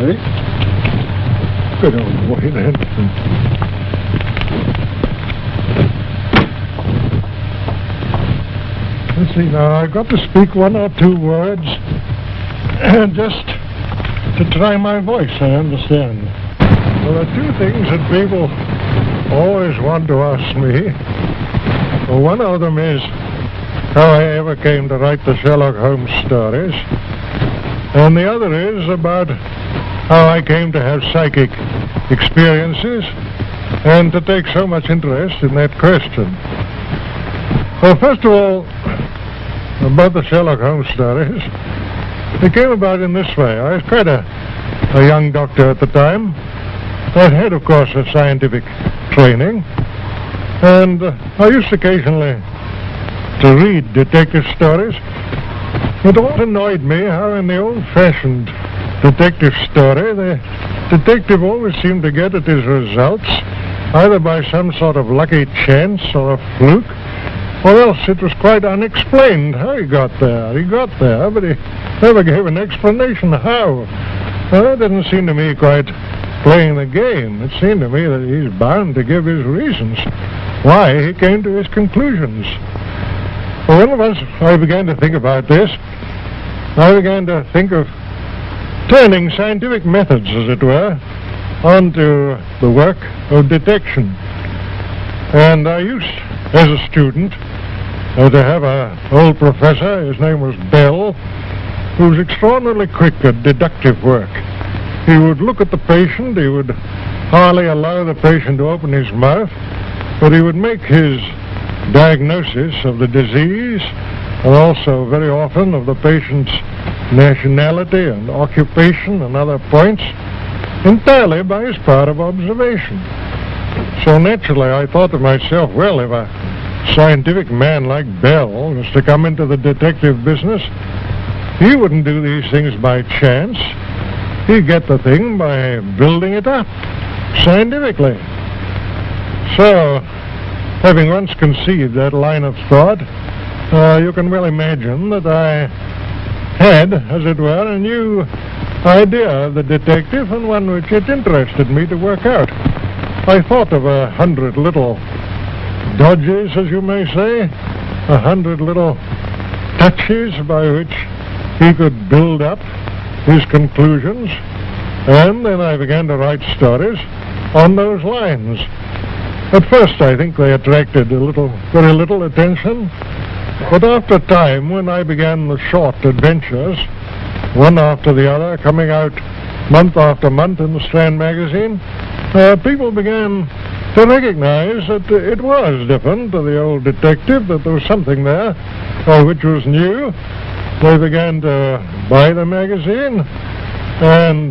say. Good old boy, then. Let's see, now, I've got to speak one or two words, just to try my voice, I understand. Well, there are two things that people always want to ask me. Well, one of them is how I ever came to write the Sherlock Holmes stories, and the other is about how I came to have psychic experiences and to take so much interest in that question. Well, first of all, about the Sherlock Holmes stories, it came about in this way. I was quite a young doctor at the time. I had, of course, a scientific training, and I used occasionally to read detective stories. It always annoyed me how in the old-fashioned detective story, the detective always seemed to get at his results either by some sort of lucky chance or a fluke, or else it was quite unexplained how he got there. He got there, but he never gave an explanation how. Well, that didn't seem to me quite playing the game. It seemed to me that he's bound to give his reasons why he came to his conclusions. Well, once I began to think about this, I began to think of turning scientific methods, as it were, onto the work of detection. And I used, as a student, to have an old professor. His name was Bell, who was extraordinarily quick at deductive work. He would look at the patient, he would hardly allow the patient to open his mouth, but he would make his diagnosis of the disease, and also very often of the patient's nationality and occupation and other points, entirely by his power of observation. So naturally I thought to myself, well, if a scientific man like Bell was to come into the detective business, he wouldn't do these things by chance. He'd get the thing by building it up scientifically. So, having once conceived that line of thought, you can well imagine that I had, as it were, a new idea of the detective, and one which it interested me to work out. I thought of 100 little dodges, as you may say, 100 little touches by which he could build up his conclusions, and then I began to write stories on those lines. At first I think they attracted very little attention, but after time, when I began the short adventures, one after the other, coming out month after month in the Strand magazine, people began to recognize that it was different to the old detective, that there was something there which was new. They began to buy the magazine, and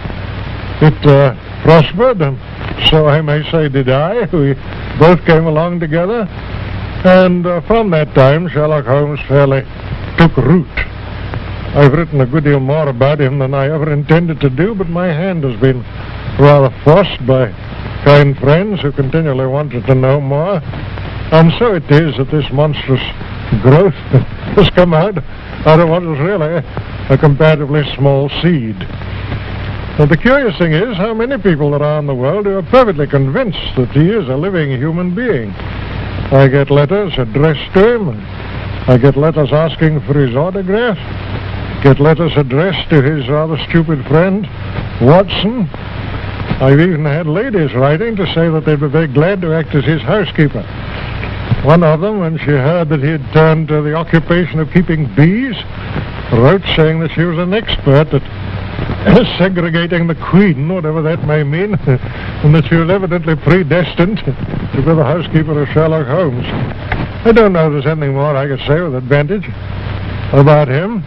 it prospered, and so I may say did I. We both came along together, and from that time Sherlock Holmes fairly took root. I've written a good deal more about him than I ever intended to do, but my hand has been rather forced by kind friends who continually wanted to know more, and so it is that this monstrous growth has come out of what was really a comparatively small seed. Now, the curious thing is how many people there are in the world who are perfectly convinced that he is a living human being. I get letters addressed to him, I get letters asking for his autograph, get letters addressed to his rather stupid friend, Watson. I've even had ladies writing to say that they'd be very glad to act as his housekeeper. One of them, when she heard that he had turned to the occupation of keeping bees, wrote saying that she was an expert at segregating the queen, whatever that may mean, and that she was evidently predestined to be the housekeeper of Sherlock Holmes. I don't know if there's anything more I could say with advantage about him.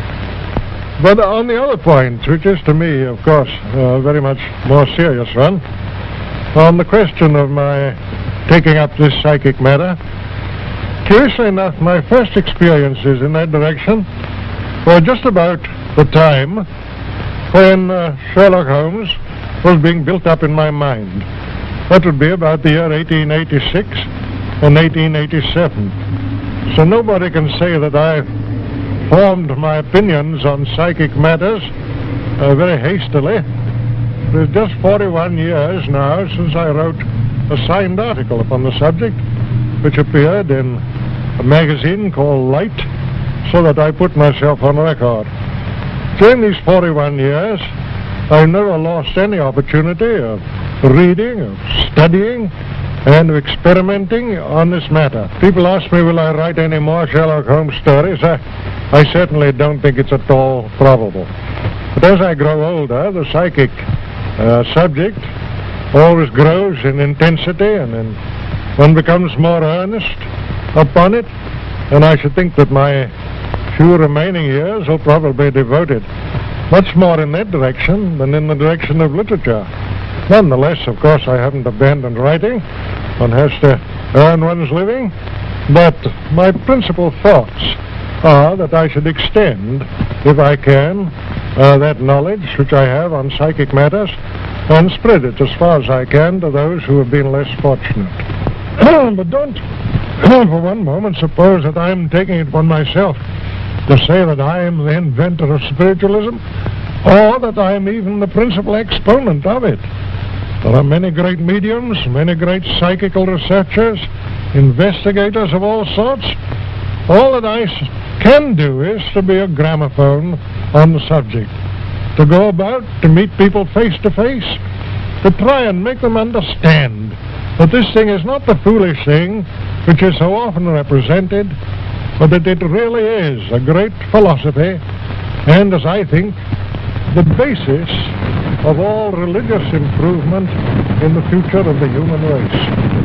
But on the other point, which is to me, of course, a very much more serious one, on the question of my taking up this psychic matter, curiously enough, my first experiences in that direction were just about the time when Sherlock Holmes was being built up in my mind. That would be about the year 1886 and 1887. So nobody can say that I formed my opinions on psychic matters very hastily. It is just 41 years now since I wrote a signed article upon the subject, which appeared in a magazine called Light, so that I put myself on record. During these 41 years, I never lost any opportunity of reading, of studying, and of experimenting on this matter. People ask me, will I write any more Sherlock Holmes stories? I certainly don't think it's at all probable. But as I grow older, the psychic subject always grows in intensity, and one becomes more earnest upon it, and I should think that my few remaining years will probably be devoted much more in that direction than in the direction of literature. Nonetheless, of course, I haven't abandoned writing. One has to earn one's living. But my principal thoughts are that I should extend, if I can, that knowledge which I have on psychic matters and spread it as far as I can to those who have been less fortunate. But don't for one moment suppose that I'm taking it upon myself to say that I am the inventor of spiritualism, or that I am even the principal exponent of it. There are many great mediums, many great psychical researchers, investigators of all sorts. All that I can do is to be a gramophone on the subject, to go about, to meet people face to face, to try and make them understand that this thing is not the foolish thing which is so often represented, but that it really is a great philosophy, and, as I think, the basis of all religious improvement in the future of the human race.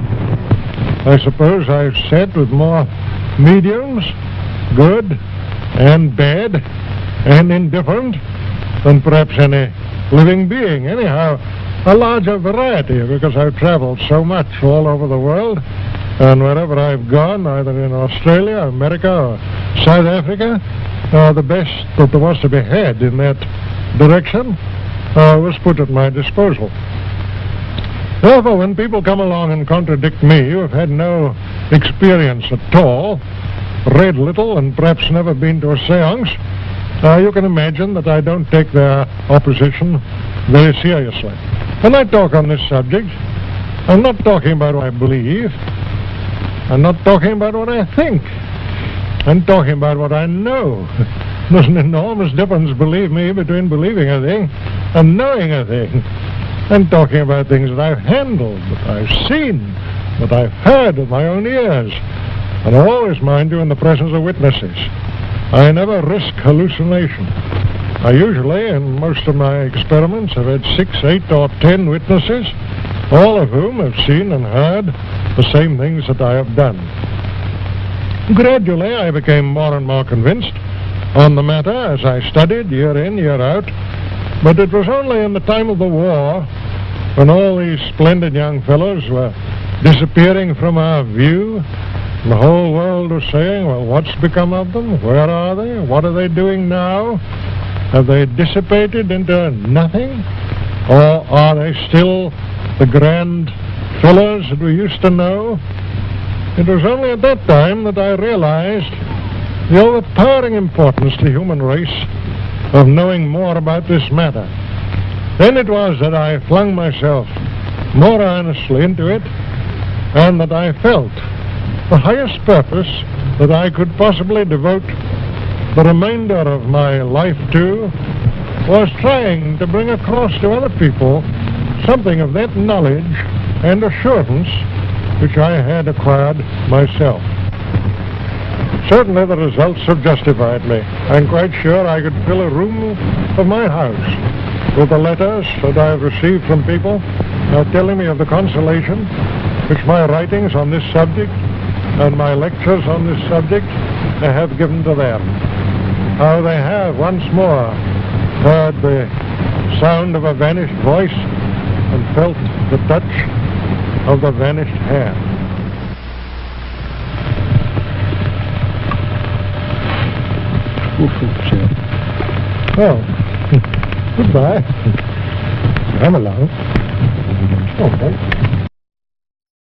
I suppose I've said with more mediums, good and bad and indifferent, than perhaps any living being. Anyhow, a larger variety, because I've traveled so much all over the world, and wherever I've gone, either in Australia, America, or South Africa, the best that there was to be had in that direction was put at my disposal. Therefore, when people come along and contradict me, who have had no experience at all, read little, and perhaps never been to a seance, you can imagine that I don't take their opposition very seriously. When I talk on this subject, I'm not talking about what I believe. I'm not talking about what I think. I'm talking about what I know. There's an enormous difference, believe me, between believing a thing and knowing a thing. I'm talking about things that I've handled, that I've seen, that I've heard with my own ears. And I always, mind you, in the presence of witnesses. I never risk hallucination. I usually, in most of my experiments, have had 6, 8, or 10 witnesses, all of whom have seen and heard the same things that I have done. Gradually, I became more and more convinced on the matter as I studied year in, year out, but it was only in the time of the war, when all these splendid young fellows were disappearing from our view, and the whole world was saying, well, what's become of them? Where are they? What are they doing now? Have they dissipated into nothing? Or are they still the grand fillers that we used to know? It was only at that time that I realized the overpowering importance to the human race of knowing more about this matter. Then it was that I flung myself more earnestly into it, and that I felt the highest purpose that I could possibly devote the remainder of my life to was trying to bring across to other people something of that knowledge and assurance which I had acquired myself. Certainly the results have justified me. I'm quite sure I could fill a room of my house with the letters that I've received from people telling me of the consolation which my writings on this subject and my lectures on this subject have given to them. How they have once more heard the sound of a vanished voice and felt the touch of the vanished hand. Well, goodbye. I'm alone. Okay.